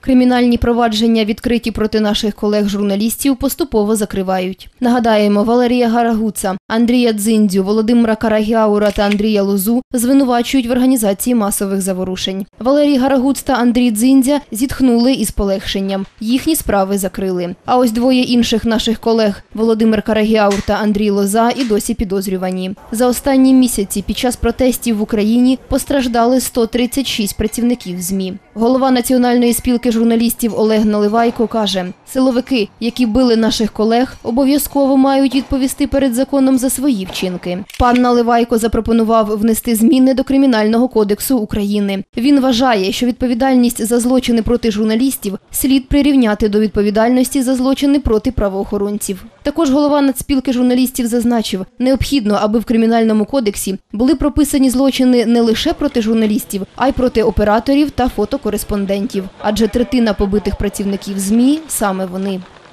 Кримінальні провадження, відкриті проти наших колег-журналістів, поступово закривають. Нагадаємо, Валерія Гарагуца, Андрія Дзиндзю, Володимира Карагяура та Андрія Лозу звинувачують в організації масових заворушень. Валерій Гарагуц та Андрій Дзиндзя зітхнули із полегшенням. Їхні справи закрили. А ось двоє інших наших колег – Володимир Карагяур та Андрій Лоза – і досі підозрювані. За останні місяці під час протестів в Україні постраждали 136 працівників ЗМІ. Голова Національної спілки журналістів Олег Наливайко каже, силовики, які били наших колег, обов'язково мають відповісти перед законом за свої вчинки. Пан Наливайко запропонував внести зміни до Кримінального кодексу України. Він вважає, що відповідальність за злочини проти журналістів слід прирівняти до відповідальності за злочини проти правоохоронців. Також голова Нацспілки журналістів зазначив, необхідно, аби в Кримінальному кодексі були прописані злочини не лише проти журналістів, а й проти операторів та фотокореспондентів. Адже третина побитих працівників ЗМІ – саме вони.